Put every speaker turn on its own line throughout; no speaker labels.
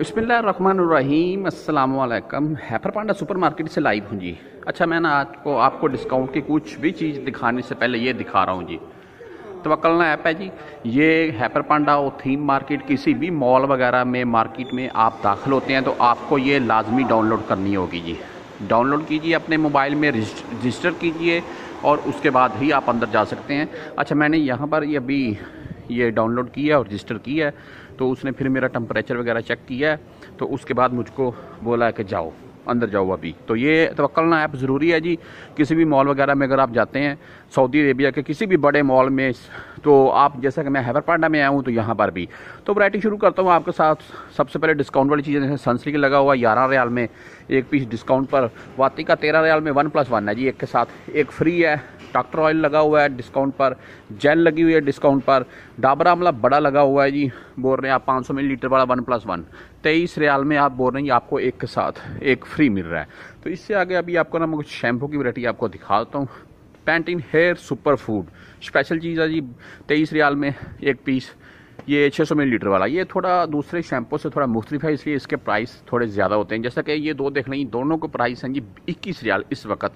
बिस्मिल्लाहिर्रहमानिर्रहीम अस्सलाम वालेकुम। हैपर पांडा सुपर मार्केट से लाइव हूँ जी। अच्छा, मैं ना आपको डिस्काउंट की कुछ भी चीज़ दिखाने से पहले ये दिखा रहा हूँ जी। तवक्कलना ऐप है जी। ये हैपर पांडा और थीम मार्केट किसी भी मॉल वगैरह में मार्केट में आप दाखिल होते हैं तो आपको ये लाजमी डाउनलोड करनी होगी जी। डाउनलोड कीजिए, अपने मोबाइल में रजिस्टर कीजिए और उसके बाद ही आप अंदर जा सकते हैं। अच्छा, मैंने यहाँ पर ये अभी ये डाउनलोड किया और रजिस्टर किया है, तो उसने फिर मेरा टेम्परेचर वगैरह चेक किया है, तो उसके बाद मुझको बोला है कि जाओ अंदर जाओ अभी। तो ये तवक्कलना ऐप ज़रूरी है जी। किसी भी मॉल वगैरह में अगर आप जाते हैं सऊदी अरेबिया के किसी भी बड़े मॉल में, तो आप जैसा कि मैं हैपर पांडा में आया हूँ तो यहाँ पर भी तो वैरायटी शुरू करता हूँ आपके साथ। सबसे पहले डिस्काउंट वाली चीज़ें, जैसे सनसिल्क लगा हुआ 11 रियाल में एक पीस डिस्काउंट पर। वाती का 13 रियाल में 1+1 है जी, एक के साथ एक फ्री है। डॉक्टर ऑयल लगा हुआ है डिस्काउंट पर। जेल लगी हुई है डिस्काउंट पर। डाबर आमला बड़ा लगा हुआ है जी, बोल रहे हैं आप 500 मिलीलीटर वाला 1+1 23 रियाल में आप बोल रहे हैं आपको एक के साथ एक फ्री मिल रहा है। तो इससे आगे अभी आपको ना मैं कुछ शैम्पू की वैरायटी आपको दिखाता हूँ। Pantene hair superfood special चीज़ है जी, 23 रियाल में एक पीस। ये 600 मिलीलीटर वाला, ये थोड़ा दूसरे शैम्पू से थोड़ा मुख्तलिफ है, इसलिए इसके प्राइस थोड़े ज़्यादा होते हैं। जैसा कि ये दो देख लें, दोनों के प्राइस हैं जी 21 रियाल इस वक्त।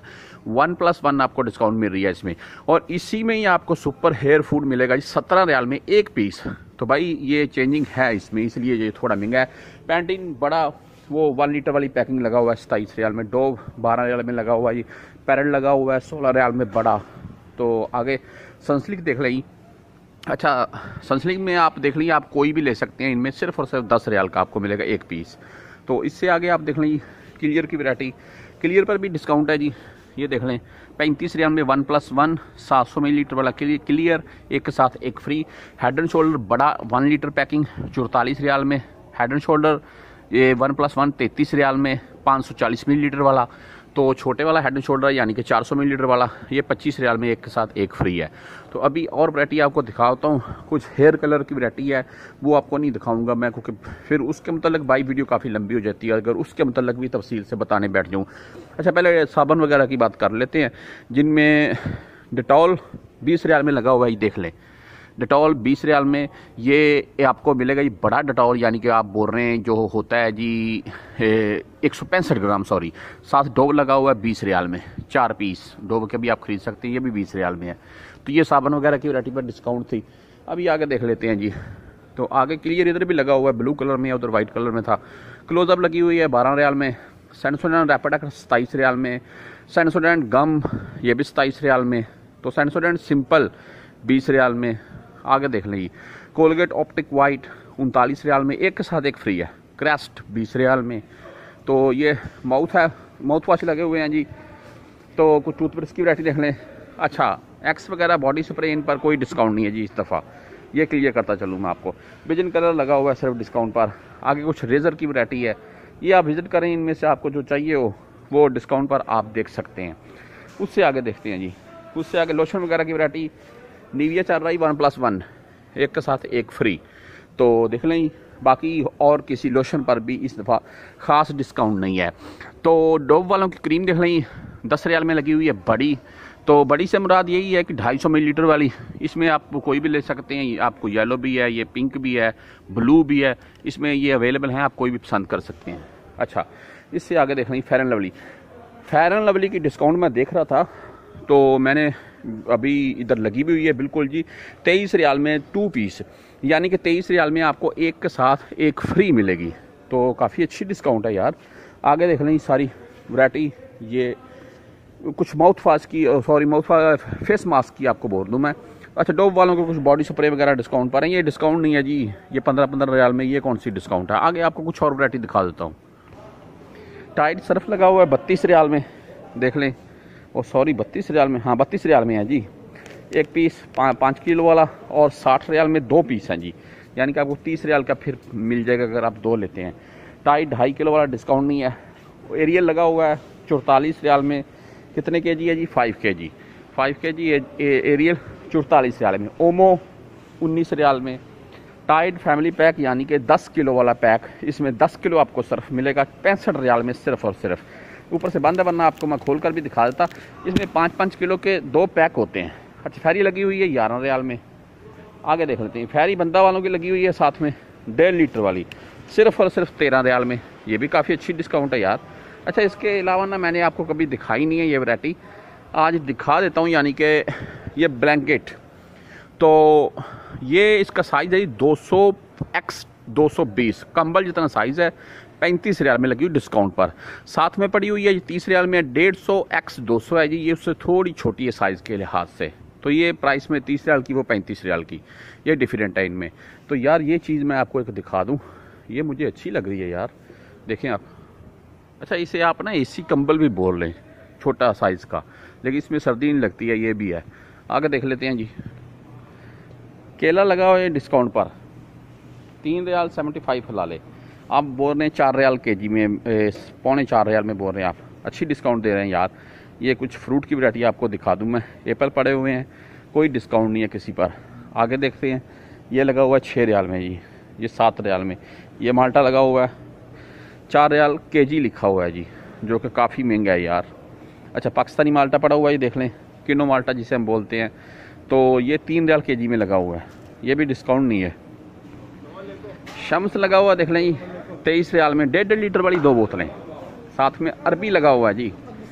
1+1 आपको डिस्काउंट मिल रही है इसमें, और इसी में ही आपको सुपर हेयर फूड मिलेगा जी 17 रियाल में एक पीस। तो भाई ये चेंजिंग है इसमें, इसलिए ये थोड़ा महंगा है। पैंटीन बड़ा वो 1 लीटर वाली पैकिंग लगा हुआ है 27 रियाल में। डोव 12 रियाल में लगा हुआ है। पैरेट लगा हुआ है 16 रियाल में बड़ा। तो आगे सनसिल्क देख लें। अच्छा, सनसिल्क में आप देख लीजिए, आप कोई भी ले सकते हैं, इनमें सिर्फ और सिर्फ 10 रियाल का आपको मिलेगा एक पीस। तो इससे आगे आप देख लें क्लियर की वैरायटी। क्लियर पर भी डिस्काउंट है जी, ये देख लें 35 रियाल में 1+1 700 मिलीलीटर वाला क्लियर एक के साथ एक फ्री। हेड एंड शोल्डर बड़ा 1 लीटर पैकिंग 44 रियाल में। हेड एंड शोल्डर ये 1+1 33 रियाल में 540 मिलीलीटर वाला। तो छोटे वाला हेड एंड शोल्डर यानी कि 400 मिलीलीटर वाला ये 25 रियाल में एक के साथ एक फ्री है। तो अभी और वैरायटी आपको दिखाता हूँ। कुछ हेयर कलर की वैरायटी है, वो आपको नहीं दिखाऊंगा मैं, क्योंकि फिर उसके मतलब बाई वीडियो काफ़ी लंबी हो जाती है अगर उसके मतलब भी तफसील से बताने बैठ जाऊँ। अच्छा, पहले साबुन वगैरह की बात कर लेते हैं, जिनमें डिटॉल 20 रियाल में लगा हुआ है, ये देख लें। डिटॉल 20 रियाल में ये आपको मिलेगा जी बड़ा डिटॉल, यानी कि आप बोल रहे हैं जो होता है जी 165 ग्राम, सॉरी। साथ डोव लगा हुआ है 20 रियाल में 4 पीस डोव के भी आप खरीद सकते हैं, ये भी 20 रियाल में है। तो ये साबुन वगैरह की वैरायटी पर डिस्काउंट थी। अभी आगे देख लेते हैं जी। तो आगे क्लियर इधर भी लगा हुआ है, ब्लू कलर में, उधर वाइट कलर में था। क्लोजअप लगी हुई है 12 रियाल में। सेंसोडेंट रैपिड 27 रियाल में। सेंसोडेंट गम ये भी 27 रियाल में। तो सेंसोडेंट सिंपल 20 रियाल में। आगे देख लेंगे कोलगेट ऑप्टिक वाइट 39 रियाल में एक के साथ एक फ्री है। क्रेस्ट 20 रियाल में। तो ये माउथ वॉश लगे हुए हैं जी। तो कुछ टूथब्रश की वैरायटी देख लें। अच्छा, एक्स वगैरह बॉडी स्प्रे इन पर कोई डिस्काउंट नहीं है जी इस दफ़ा, ये क्लियर करता चलूँ मैं आपको। विजन कलर लगा हुआ है सिर्फ डिस्काउंट पर। आगे कुछ रेज़र की वैरायटी है, ये आप विजिट करें, इनमें से आपको जो चाहिए हो वो डिस्काउंट पर आप देख सकते हैं। उससे आगे देखते हैं जी। उससे आगे लोशन वगैरह की वैरायटी निविया चल रही 1+1 एक के साथ एक फ्री। तो देख लें, बाकी और किसी लोशन पर भी इस दफ़ा ख़ास डिस्काउंट नहीं है। तो डोव वालों की क्रीम देख लें 10 रियाल में लगी हुई है बड़ी। तो बड़ी से मुराद यही है कि 250 मिलीलीटर वाली, इसमें आप कोई भी ले सकते हैं। आपको येलो भी है, ये पिंक भी है, ब्लू भी है, इसमें ये अवेलेबल हैं, आप कोई भी पसंद कर सकते हैं। अच्छा, इससे आगे देख लें Fair and Lovely. Fair and Lovely की डिस्काउंट मैं देख रहा था, तो मैंने अभी इधर लगी भी हुई है बिल्कुल जी 23 रियाल में 2 पीस, यानी कि 23 रियाल में आपको एक के साथ एक फ्री मिलेगी। तो काफ़ी अच्छी डिस्काउंट है यार। आगे देख लें सारी वैरायटी। ये कुछ माउथ वॉश की, सॉरी फेस मास्क की आपको बोल दूं मैं। अच्छा, डोव वालों को कुछ बॉडी स्प्रे वगैरह डिस्काउंट पर है, ये डिस्काउंट नहीं है जी, ये 15-15 रियाल में, ये कौन सी डिस्काउंट है। आगे आपको कुछ और वैरायटी दिखा देता हूँ। टाइड सर्फ लगा हुआ है 32 रियाल में, देख लें। और सॉरी 32 रियाल में, हाँ 32 रियाल में है जी एक पीस 5 किलो वाला, और 60 रियाल में 2 पीस हैं जी, यानी कि आपको 30 रियाल का फिर मिल जाएगा अगर आप 2 लेते हैं। टाइड 2.5 किलो वाला डिस्काउंट नहीं है। एरियल लगा हुआ है 44 रियाल में। कितने केजी है जी? 5 केजी। 5 केजी एरियल 44 रियाल में। ओमो 19 रियाल में। टाइड फैमिली पैक यानी कि 10 किलो वाला पैक, इसमें 10 किलो आपको सर्फ मिलेगा 65 रियाल में सिर्फ और सिर्फ। ऊपर से बंद है, वरना आपको मैं खोल कर भी दिखा देता। इसमें 5-5 किलो के 2 पैक होते हैं। अच्छा, फेरी लगी हुई है 11 रियाल में। आगे देख लेते हैं, फेरी बंदा वालों की लगी हुई है साथ में 1.5 लीटर वाली, सिर्फ और सिर्फ 13 रियाल में। ये भी काफ़ी अच्छी डिस्काउंट है यार। अच्छा, इसके अलावा ना मैंने आपको कभी दिखाई नहीं है ये वैरायटी, आज दिखा देता हूँ। यानी कि ये ब्लैंकेट, तो ये इसका साइज़ है 200x220, कंबल जितना साइज़ है। 35 रियाल में लगी हुई डिस्काउंट पर। साथ में पड़ी हुई है 30 रियाल में 150x200 है जी, ये उससे थोड़ी छोटी है साइज़ के लिहाज से। तो ये प्राइस में 30 रियाल की, वो 35 रियाल की, ये डिफरेंट है इनमें। तो यार ये चीज़ मैं आपको एक दिखा दूँ, ये मुझे अच्छी लग रही है यार, देखें आप। अच्छा, इसे आप ना एसी कंबल भी बोल लें, छोटा साइज़ का, लेकिन इसमें सर्दी नहीं लगती है, ये भी है। आगे देख लेते हैं जी। केला लगा हुआ है डिस्काउंट पर, 3 रियाल 75 हलाले। आप बोल रहे हैं 4 रियाल केजी में, 3.25 रियाल में बोल रहे हैं आप। अच्छी डिस्काउंट दे रहे हैं यार। ये कुछ फ्रूट की वैरायटी आपको दिखा दूं मैं। एप्पल पड़े हुए हैं, कोई डिस्काउंट नहीं है किसी पर। आगे देखते हैं, ये लगा हुआ है 6 रियाल में जी, ये 7 रियाल में। ये माल्टा लगा हुआ है 4 रियाल केजी लिखा हुआ है जी, जो कि काफ़ी महंगा है यार। अच्छा, पाकिस्तानी माल्टा पड़ा हुआ है, ये देख लें, किनो माल्टा जिसे हम बोलते हैं, तो ये 3 रियाल केजी में लगा हुआ है, ये भी डिस्काउंट नहीं है। शम्स लगा हुआ देख लें जी, 23 रियाल में 1.5 लीटर वाली 2 बोतलें। साथ में अरबी लगा हुआ है जी,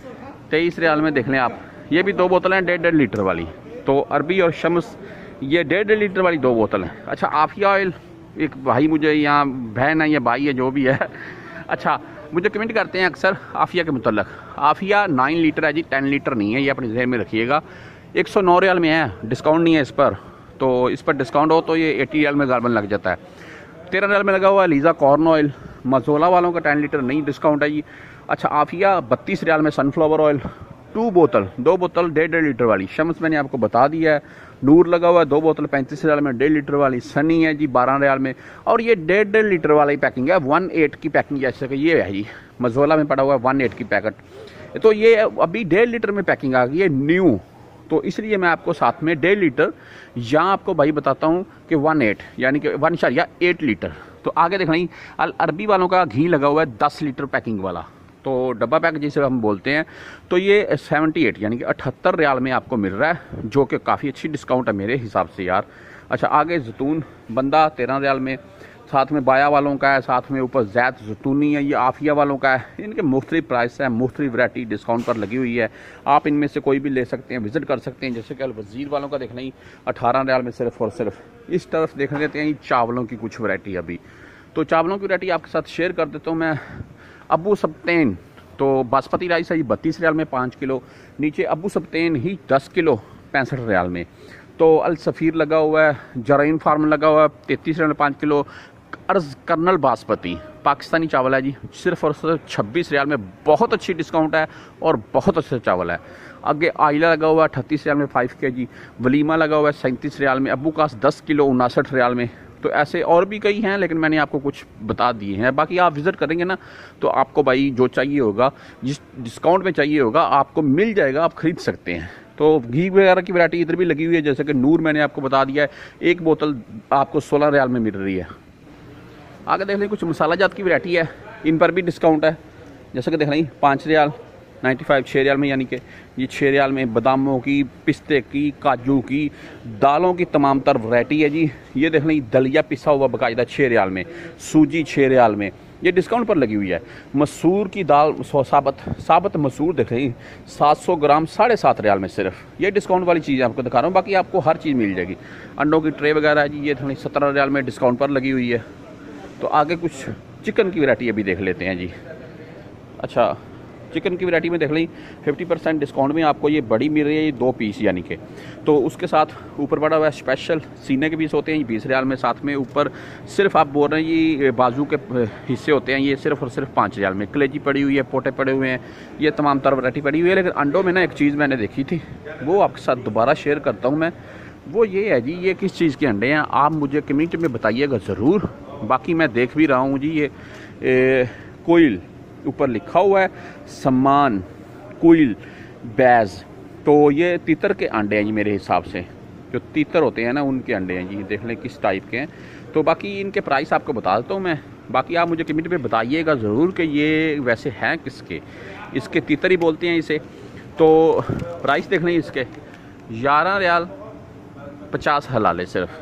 23 रियाल में देख लें आप, ये भी 2 बोतलें हैं 1.5 लीटर वाली। तो अरबी और शम्स, ये 1.5 लीटर वाली 2 बोतल हैं। अच्छा, आफिया ऑयल, एक भाई मुझे यहाँ बहन है या भाई है जो भी है, अच्छा मुझे कमेंट करते हैं अक्सर आफिया के मुतल्लक। आफिया 9 लीटर है जी, 10 लीटर नहीं है, ये अपने जहन में रखिएगा। 109 रियाल में है, डिस्काउंट नहीं है इस पर। तो इस पर डिस्काउंट हो तो ये 80 रियाल में गारबन लग जाता है। 13 रियाल में लगा हुआ है लीज़ा कॉर्न ऑयल। मजोला वालों का 10 लीटर नहीं डिस्काउंट है जी। अच्छा, आफिया 32 रियाल में सनफ्लावर ऑयल 2 बोतल 1.5 लीटर वाली। शम्स मैंने आपको बता दिया है। नूर लगा हुआ है 2 बोतल 35 रियाल में 1.5 लीटर वाली। सनी है जी 12 रियाल में, और ये 1.5 लीटर वाला ही पैकिंग है, 1.8 की पैकिंग, जैसे कि ये है जी। मजोला में पड़ा हुआ है 1.8 की पैकेट, तो ये अभी 1.5 लीटर में पैकिंग आ गई है न्यू। तो इसलिए मैं आपको साथ में 1.5 लीटर या आपको भाई बताता हूँ कि 1.8 यानी कि 1.8 लीटर। तो आगे देखना ही, अरबी वालों का घी लगा हुआ है 10 लीटर पैकिंग वाला, तो डब्बा पैक जिसे हम बोलते हैं। तो ये 78 यानी कि 78 रियाल में आपको मिल रहा है, जो कि काफ़ी अच्छी डिस्काउंट है मेरे हिसाब से यार। अच्छा, आगे जैतून बंदा 13 रियाल में, साथ में बाया वालों का है, साथ में ऊपर जैत जैतूनी है, ये आफिया वालों का है। इनके मुख्तलिफ प्राइस है, मुख्तलिफ वैरायटी डिस्काउंट पर लगी हुई है। आप इनमें से कोई भी ले सकते हैं, विजिट कर सकते हैं। जैसे कि वजीर वालों का देखना ही 18 रियाल में सिर्फ और सिर्फ। इस तरफ देख लेते हैं चावलों की कुछ वैरायटी अभी। तो चावलों की वैरायटी आपके साथ शेयर कर देता हूँ मैं। अबू सब्तैन, तो बासमती राइस है जी 32 रियाल में 5 किलो। नीचे अबू सब्तैन ही 10 किलो 65 रियाल में। तो अल सफ़ीर लगा हुआ है, जराइन फार्म लगा हुआ है 33 रियाल में 5 किलो। अर्ज कर्नल बासमती पाकिस्तानी चावल है जी, सिर्फ और सिर्फ 26 रियाल में, बहुत अच्छी डिस्काउंट है और बहुत अच्छा चावल है। आगे आइला लगा हुआ है 38 रियाल में 5 kg। वलीमा लगा हुआ है 37 रियाल में। अबू कास 10 किलो 59 रियाल में। तो ऐसे और भी कई हैं, लेकिन मैंने आपको कुछ बता दिए हैं। बाकी आप विज़िट करेंगे ना, तो आपको भाई जो चाहिए होगा, जिस डिस्काउंट में चाहिए होगा, आपको मिल जाएगा, आप ख़रीद सकते हैं। तो घी वगैरह की वैरायटी इधर भी लगी हुई है, जैसे कि नूर मैंने आपको बता दिया है, 1 बोतल आपको 16 रियाल में मिल रही है। आगे देख लें, कुछ मसाला जात की वैरायटी है, इन पर भी डिस्काउंट है। जैसे कि देख लें 5 रियाल 95, 6 रियाल में, यानी कि ये 6 रियाल में बादामों की, पिस्ते की, काजू की, दालों की तमाम तर वैरायटी है जी। ये देख लें दलिया पिसा हुआ बाकायदा 6 रियाल में। सूजी 6 रियाल में, ये डिस्काउंट पर लगी हुई है। मसूर की दाल साबत मसूर देख लें 700 ग्राम 7.5 रियाल में सिर्फ। ये डिस्काउंट वाली चीज़ आपको दिखा रहा हूँ, बाकी आपको हर चीज़ मिल जाएगी। अंडों की ट्रे वगैरह है जी, ये 17 रियाल में डिस्काउंट पर लगी हुई है। तो आगे कुछ चिकन की वैरायटी अभी देख लेते हैं जी। अच्छा, चिकन की वैरायटी में देख लें 50% डिस्काउंट में आपको ये बड़ी मिल रही है, ये 2 पीस यानी कि। तो उसके साथ ऊपर पड़ा हुआ है स्पेशल सीने के पीस होते हैं, ये 20 रियाल में। साथ में ऊपर सिर्फ आप बोल रहे हैं ये बाजू के हिस्से होते हैं, ये सिर्फ और सिर्फ 5 रियाल में। कलेजी पड़ी हुई है, पोटे पड़े हुए हैं, ये तमाम तर वैरायटी पड़ी हुई है। लेकिन अंडों में ना एक चीज़ मैंने देखी थी, वो आपके साथ दोबारा शेयर करता हूँ मैं। वो ये है जी, ये किस चीज़ के अंडे हैं, आप मुझे कमेंट में बताइएगा ज़रूर। बाकी मैं देख भी रहा हूँ जी, ये कोयल ऊपर लिखा हुआ है, सम्मान कोयल बैज। तो ये तीतर के अंडे हैं जी, मेरे हिसाब से जो तीतर होते हैं ना, उनके अंडे हैं जी। देख लें किस टाइप के हैं। तो बाकी इनके प्राइस आपको बता देता हूँ मैं। बाकी आप मुझे कमेंट में बताइएगा ज़रूर कि ये वैसे हैं किसके। इसके तीतर ही बोलते हैं इसे। तो प्राइस देख लें इसके 11 रियाल 50 हलाले सिर्फ।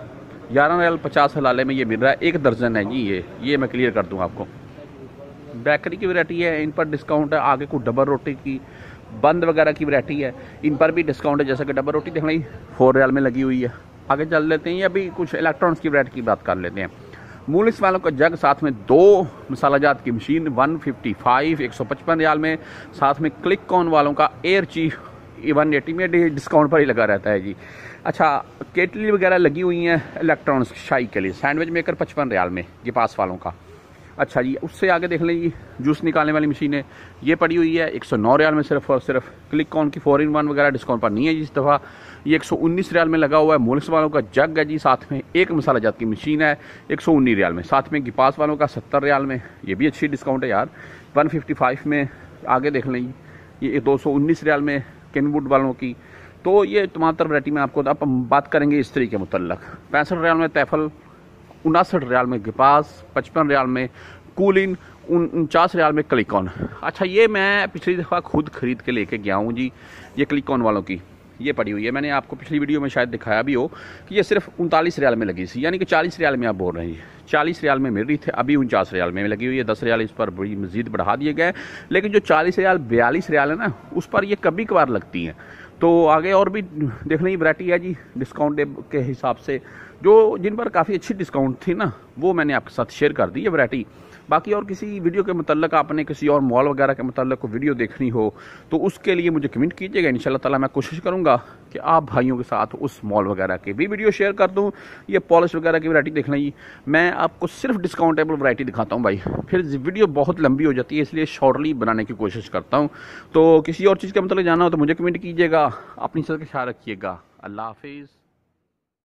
11.50 हलाले में ये मिल रहा है, 1 दर्जन है जी। ये मैं क्लियर कर दूँ आपको। बेकरी की वैरायटी है, इन पर डिस्काउंट है। आगे को डबल रोटी की बंद वगैरह की वैरायटी है, इन पर भी डिस्काउंट है। जैसे कि डबल रोटी देख लें 4 रियाल में लगी हुई है। आगे चल लेते हैं, अभी कुछ इलेक्ट्रॉनिक्स की वैरायटी की बात कर लेते हैं। मूलिस वालों का जग, साथ में 2 मसाला जात की मशीन 155 155 रियाल में। साथ में क्लिक कॉन वालों का एयर चीफ 180 में डिस्काउंट पर ही लगा रहता है जी। अच्छा, केटली वगैरह लगी हुई हैं इलेक्ट्रॉनिक्स शाही के लिए। सैंडविच मेकर 55 रियाल में ये पास वालों का। अच्छा जी, उससे आगे देख लें जी, जूस निकालने वाली मशीन है, ये पड़ी हुई है 109 रियाल में सिर्फ और सिर्फ। क्लिक ऑन की 4-in-1 वगैरह डिस्काउंट पर नहीं है जी इस दफ़ा। ये 119 रियाल में लगा हुआ है। मोलिक्स वालों का जग है जी, साथ में 1 मसाला जात की मशीन है 119 रियाल में। साथ में गिपास वालों का 70 रियाल में, ये भी अच्छी डिस्काउंट है यार। 155 में आगे देख लें जी, ये 219 रियाल में केनवुड वालों की। तो ये तमाम तर वैरायटी में आपको अब बात करेंगे इस तरीके के मुतल्लक। 65 रियाल में तैफल, 59 रियाल में गिपास, 55 रियाल में कूलिन, 49 रियाल में क्लिकॉन। अच्छा, ये मैं पिछली दफ़ा खुद खरीद के लेके गया हूँ जी। ये क्लिकॉन वालों की ये पड़ी हुई है, मैंने आपको पिछली वीडियो में शायद दिखाया भी हो कि ये सिर्फ 39 रियाल में लगी थी, यानी कि 40 रियाल में आप बोल रहे हैं। 40 रियाल में मिल रही थी, अभी 49 रियाल में लगी हुई है। 10 रियाल इस पर बड़ी मजीद बढ़ा दिए गए। लेकिन जो 40 रियाल 42 रियाल है ना, उस पर ये कभी कभार लगती हैं। तो आगे और भी देख लें वैरायटी है जी डिस्काउंट के हिसाब से, जो जिन पर काफ़ी अच्छी डिस्काउंट थी ना, वो मैंने आपके साथ शेयर कर दी है वैरायटी। बाकी और किसी वीडियो के मतलब आपने किसी और मॉल वगैरह के मतलब को वीडियो देखनी हो तो उसके लिए मुझे कमेंट कीजिएगा। इंशाल्लाह ताला मैं कोशिश करूंगा कि आप भाइयों के साथ उस मॉल वगैरह के भी वीडियो शेयर कर दूं। ये पॉलिश वगैरह की वैरायटी देखना जी, मैं आपको सिर्फ डिस्काउंटेबल वैरायटी दिखाता हूं भाई, फिर वीडियो बहुत लंबी हो जाती है, इसलिए शॉर्टली बनाने की कोशिश करता हूँ। तो किसी और चीज़ का मतलब जानना हो तो मुझे कमेंट कीजिएगा। अपनी सेहत का ख्याल रखिएगा। अल्लाह हाफिज़।